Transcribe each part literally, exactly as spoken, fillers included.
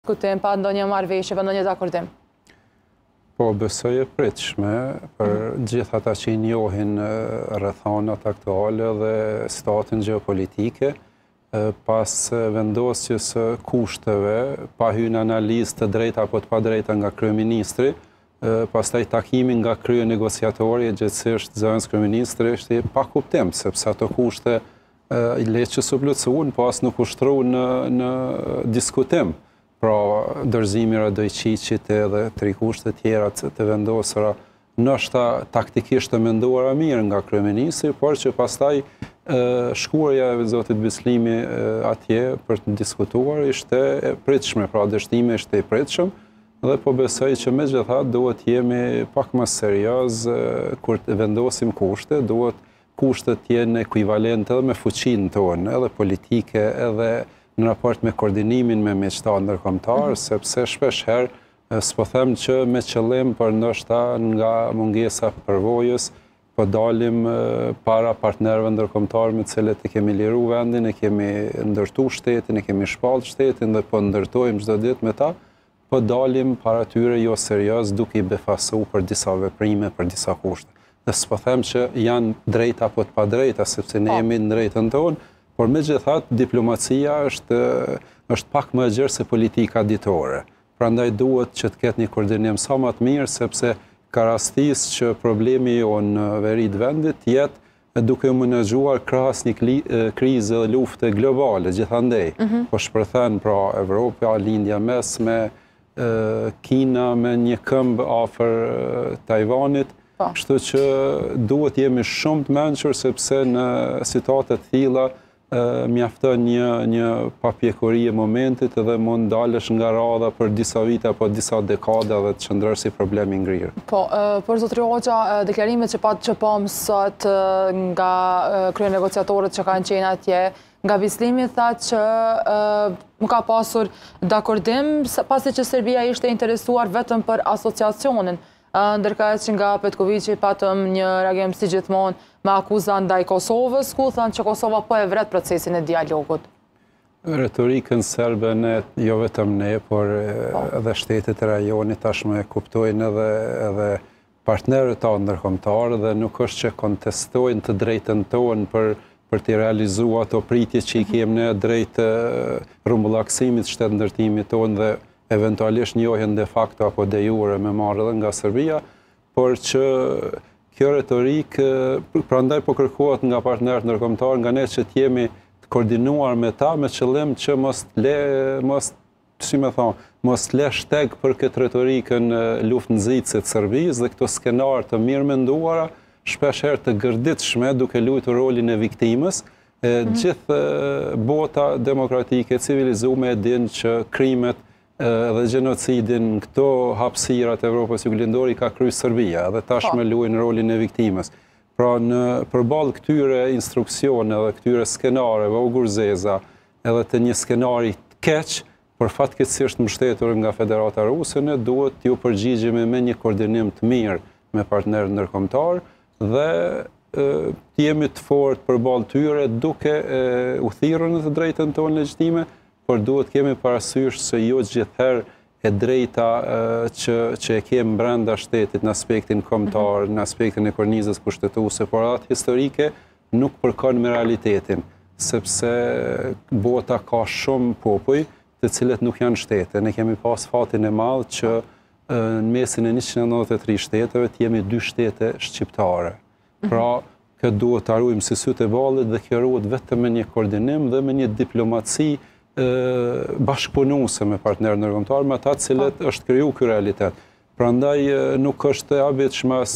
diskutim pa ndonjë marrëveshje, pa ndonjë dakordim? Po, besoj e pritshme për gjithë ata që i njohin rrethonat aktuale dhe situatin gjeopolitike, pas vendosjes së kushteve, pa hyrë në analizë të drejta apo të padrejta nga kryeministri, pastaj takimin nga krye negociatori e gjithësisht zëvendës kryeministri ishte pa kuptim, sepse ato kushte i letë që su plotësuan, pas nuk ushtru në, në diskutim. Pra, dorëzimi Radojqiqit edhe tri kushte tjera të vendosura, ndoshta taktikisht të menduara mirë nga kryeministri, por që pastaj shkuarja e zotit Bislimi atje për të diskutuar ishte e pritshme, pra dështimi ishte i pritshëm, dhe po besoj që megjithatë duhet jemi pak më serioz kur të vendosim kushte, duhet kushtet të jenë ekuivalente edhe me fuqinë tonë, edhe politike, edhe në raport me koordinimin me miqtarë ndërkombëtar, sepse shpesh herë s'po them që me qëllim, por ndoshta nga mungesa përvojës, po dalim para partnerëve ndërkombëtar me të cilët e kemi liru vendin, e kemi ndërtu shtetin, e kemi shpallë shtetin dhe po ndërtojmë çdo ditë me ta, po dalim para tyre jo serioz duke i befasu për disa veprime, për disa kushte. Dhe s'po them që janë drejta apo të padrejta, sepse ne jemi në drejtën tonë, por me gjithat, diplomacia është, është pak më gjerë se politika ditore. Prandaj duhet që të ketë një koordinim sa më të mirë, sepse ka rastis që problemi jo në verit vendit jetë duke u menaxhuar krahas një krize dhe lufte globale, gjithandej. Mm -hmm. Po shpërthen pra Evropa, lindja mesme, Kina me një këmbë afër Tajvanit, kështu që duhet jemi shumë të mençur, sepse në situata të tilla mjafton një, një papjekuri e momentit edhe mund dalësh nga radha për disa vite apo disa dekada dhe të qëndrosh si problem i ngrirë. Po, për zotri Hoxha, deklarimet që pat që pam sot nga krye negociatorët që kanë qenë atje, nga Bislimi tha që nuk ka pasur dakordim, pasi që Serbia ishte interesuar vetëm për asociacionin, ndërka që nga Petkoviqi patëm një reagim si gjithmonë me akuza ndaj Kosovës, ku thanë që Kosova po e vret procesin e dialogut. Retorikën serbe ne, jo vetëm ne, por edhe shtetet e rajonit tashmë e kuptojnë edhe, edhe partnerët ta ndërkombëtarë dhe nuk është që kontestojnë të drejtën tonë për, për të realizuar ato pritje që i kemë ne drejt rrumbullakësimit shtetë ndërtimit tonë dhe eventualisht njohen de facto apo de jure me marrë edhe nga Serbia, por që kjo retorikë, prandaj po kërkohet nga partnerët ndërkombëtar, nga ne që t'jemi të koordinuar me ta, me qëllim që mos le, mos, si me thonë, mos le shteg për këtë retorikën luftënëzitëse të Serbisë dhe këto skenar të mirë menduara, shpesh herë të gërditshme duke luajtur rolin e viktimës. E, mm-hmm. Gjithë bota demokratike, civilizume e din që krimet dhe gjenocidin këto hapësirat e Evropës Juglindori ka kryer Serbia dhe tashmë luajnë rolin e viktimës. Pra në përballë këtyre instruksione dhe këtyre skenareve o gurzeza edhe të një skenari të keq, por fatkeqësisht mbështetur nga Federata Ruse, ne duhet t'ju përgjigjemi me një koordinim të mirë me partnerët ndërkombëtar dhe të jemi të fortë përballë tyre duke u thirrur në të drejtën tonë legjitime, por duhet kemi parasysh se jo gjithherë e drejta që, që e kemi brenda shtetit në aspektin kombëtar, në aspektin e kornizës kushtetuese, por atë historike nuk përkon me realitetin, sepse bota ka shumë popuj të cilët nuk janë shtete. Ne kemi pas fatin e madh që në mesin e njëqind e nëntëdhjetë e tre shteteve të jemi dy shtete shqiptare. Pra, këtë duhet të arrujmë si sytë e ballit dhe kjo ruhet vetëm me një koordinim dhe me një diplomaci bashkëpunuese me partnerë ndërkombëtar, me ata të cilët është kriju ky realitet. Prandaj nuk është e habitshme as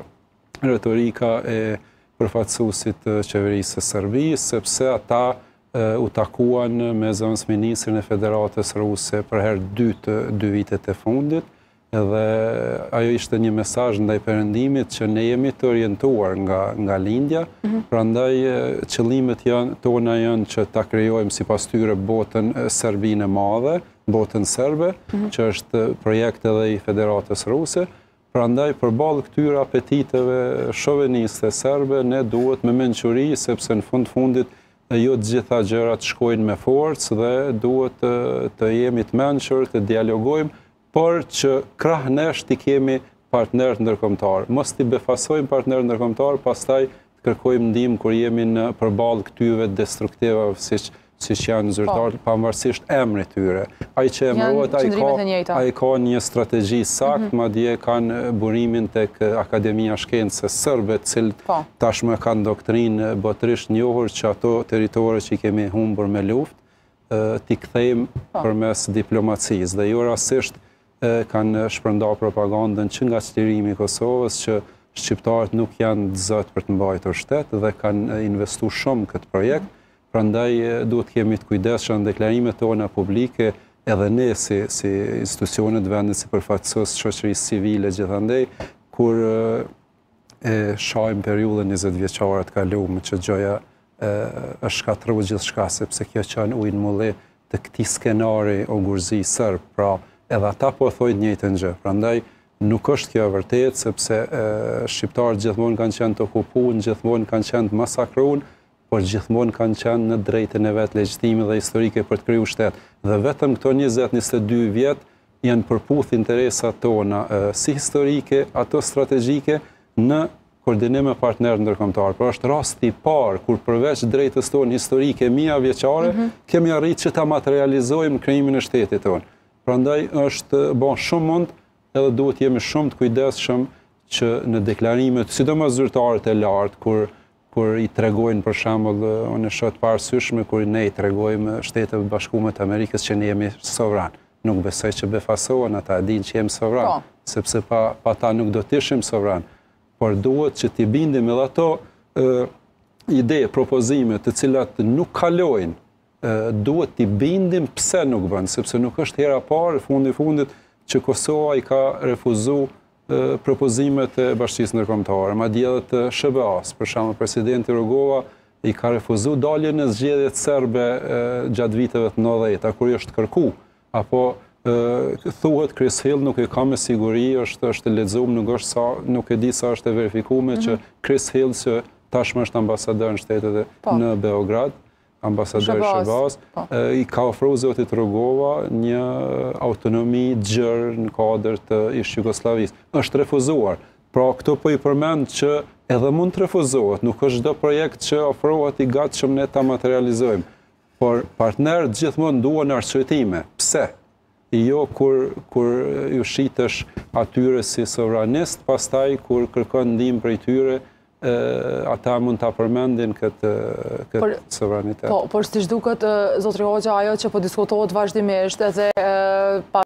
retorika e përfaqësuesit të qeverisë së Serbisë, sepse ata u takuan me zëvendës ministrin e Federatës Ruse për herë dytë dy vitet e fundit, edhe ajo ishte një mesazh ndaj perëndimit që ne jemi të orientuar nga, nga lindja, mm-hmm. Prandaj qëllimet janë, tona janë që ta krijojmë sipas tyre botën Serbinë e madhe, botën serbe, mm-hmm. që është projekt edhe i Federatës Ruse. Prandaj përballë këtyre apetiteve shoveniste serbe, ne duhet me mençuri, sepse në fund fundit jo të gjitha gjërat shkojnë me forcë dhe duhet të, të jemi të mençur, të dialogojmë, por që krah nesh t'i kemi partner ndërkombëtar. Mos t'i befasojmë partner ndërkombëtar, pastaj të kërkojmë ndihmë kur jemi në përballë këtyve destruktiva, siç siç janë zyrtarët, pavarësisht emrit tyre. Ai që emërohet, ai ka, ai ka një strategji sakt, mm-hmm. madje kanë burimin tek Akademia Shkencës Serbe, të cilët po. Tashmë kanë doktrinë botërisht njohur që ato territore që i kemi humbur me luftë, t'i kthejmë po. Përmes diplomacisë. Dhe jo rastësisht kanë shpërndar propagandën që nga çlirimi i Kosovës që shqiptarët nuk janë të zot për të mbajtur shtet dhe kanë investuar shumë këtë projekt. Mm-hmm. Prandaj duhet kemi të kujdesshëm në deklarimet tona publike, edhe ne si, si institucionet vendit, si përfaqësues shoqërisë civile gjithandej, kur e shohim periudhën njëzet vjeçare të kaluar që gjoja e, është shkatërruar gjithçka, sepse kjo që ujë mulli të këtij skenari ogurzi serb, pra edhe ata po thojnë të njëjtën gjë. Prandaj nuk është kjo e vërtetë, sepse e, shqiptarët gjithmonë kanë qenë të okupuar, gjithmonë kanë qenë të masakruar, por gjithmonë kanë qenë në drejtën e vetë legjitime dhe historike për të kriju shtet. Dhe vetëm këto njëzet njëzet e dy vjet janë përputh interesat tona, si historike, ato strategjike, në koordinim me partner ndërkombëtar. Por është rasti i parë kur përveç drejtës tonë historike mia vjeçare, mm-hmm. kemi arritur që ta materializojmë krijimin e shtetit tonë. Prandaj është bën shumë mund, edhe duhet jemi shumë të kujdesshëm që në deklarimet, sidomos zyrtarët e lartë, kur kur i tregojnë për shembull, unë e shoh të parasyshme kur ne i tregojmë Shteteve Bashkuara të Amerikës që ne jemi sovran. Nuk besoj që befasohen, ata e dinë që jemi sovran, po. Sepse pa, pa ta nuk do të ishim sovran. Por duhet që t'i bindim edhe ato e, ide, propozime të cilat nuk kalojnë, e, duhet t'i bindim pse nuk bën, sepse nuk është hera parë, fundi fundit, që Kosova i ka refuzuar propozimet e bashkisë ndërkombëtare, madje edhe të S B A-s, për shembull presidenti Rugova i ka refuzuar daljen në zgjedhjet serbe gjatë viteve të nëntëdhjetë, kur i është kërku, apo e, thuhet Chris Hill nuk e ka me siguri, është është lexuar, nuk është sa, nuk e di sa është e verifikuar, mm-hmm. që Chris Hill që tashmë është ambasador në shtetet po. Në Beograd, ambasador i S B A-s, po. I ka ofruar zotit Rugova një autonomi gjërë në kuadër të ish Jugosllavisë. Është refuzuar. Pra këto po i përmend që edhe mund të refuzohet, nuk është çdo projekt që ofrohet i gatshëm ne ta materializojmë. Por partnerët gjithmonë duan arsyetime. Pse? Jo kur kur ju shitesh atyre si sovranist, pastaj kur kërkon ndihmë prej tyre, E, ata mund ta përmendin këtë, këtë por, sovranitet. Po, por siç duket, zotri Hoxha, ajo që po diskutohet vazhdimisht edhe e,